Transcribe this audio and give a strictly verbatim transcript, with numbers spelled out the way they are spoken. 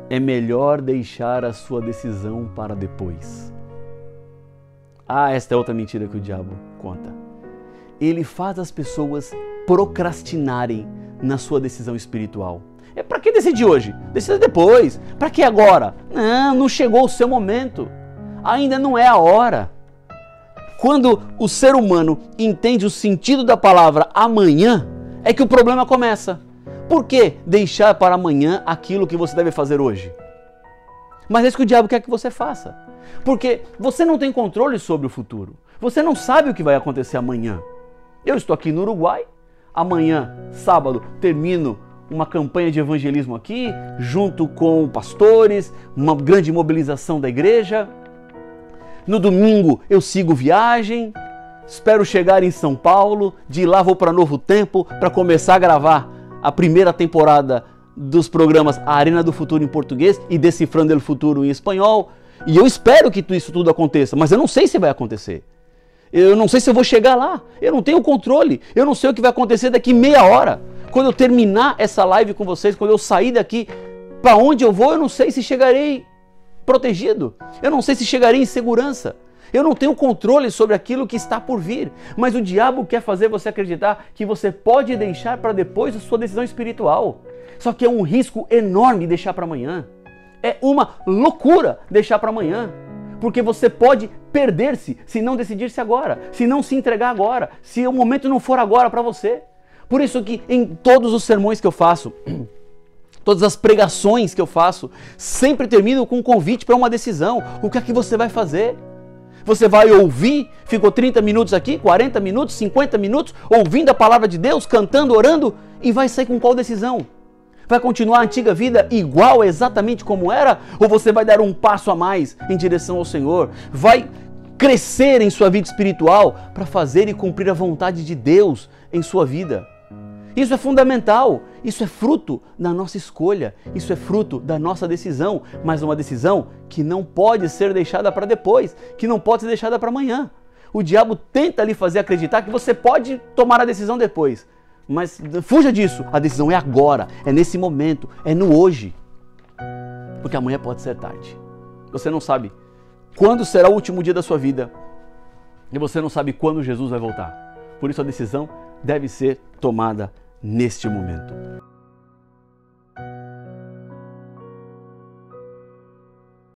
é melhor deixar a sua decisão para depois. Ah, esta é outra mentira que o diabo conta. Ele faz as pessoas procrastinarem na sua decisão espiritual. É para que decidir hoje? Decida depois. Para que agora? Não, não chegou o seu momento. Ainda não é a hora. Quando o ser humano entende o sentido da palavra amanhã, é que o problema começa. Por que deixar para amanhã aquilo que você deve fazer hoje? Mas é isso que o diabo quer que você faça. Porque você não tem controle sobre o futuro. Você não sabe o que vai acontecer amanhã. Eu estou aqui no Uruguai. Amanhã, sábado, termino uma campanha de evangelismo aqui, junto com pastores, uma grande mobilização da igreja. No domingo eu sigo viagem, espero chegar em São Paulo, de lá vou para Novo Tempo para começar a gravar a primeira temporada dos programas Arena do Futuro em português e Decifrando o Futuro em espanhol. E eu espero que isso tudo aconteça, mas eu não sei se vai acontecer. Eu não sei se eu vou chegar lá, eu não tenho controle, eu não sei o que vai acontecer daqui meia hora. Quando eu terminar essa live com vocês, quando eu sair daqui, para onde eu vou, eu não sei se chegarei protegido, eu não sei se chegarei em segurança. Eu não tenho controle sobre aquilo que está por vir, mas o diabo quer fazer você acreditar que você pode deixar para depois a sua decisão espiritual. Só que é um risco enorme deixar para amanhã. É uma loucura deixar para amanhã. Porque você pode perder-se se não decidir-se agora, se não se entregar agora, se o momento não for agora para você. Por isso que em todos os sermões que eu faço, todas as pregações que eu faço, sempre termino com um convite para uma decisão. O que é que você vai fazer? Você vai ouvir, ficou trinta minutos aqui, quarenta minutos, cinquenta minutos, ouvindo a palavra de Deus, cantando, orando, e vai sair com qual decisão? Vai continuar a antiga vida igual, exatamente como era? Ou você vai dar um passo a mais em direção ao Senhor? Vai crescer em sua vida espiritual para fazer e cumprir a vontade de Deus em sua vida? Isso é fundamental. Isso é fruto da nossa escolha. Isso é fruto da nossa decisão. Mas uma decisão que não pode ser deixada para depois, que não pode ser deixada para amanhã. O diabo tenta lhe fazer acreditar que você pode tomar a decisão depois. Mas fuja disso, a decisão é agora, é nesse momento, é no hoje. Porque amanhã pode ser tarde. Você não sabe quando será o último dia da sua vida e você não sabe quando Jesus vai voltar. Por isso a decisão deve ser tomada neste momento.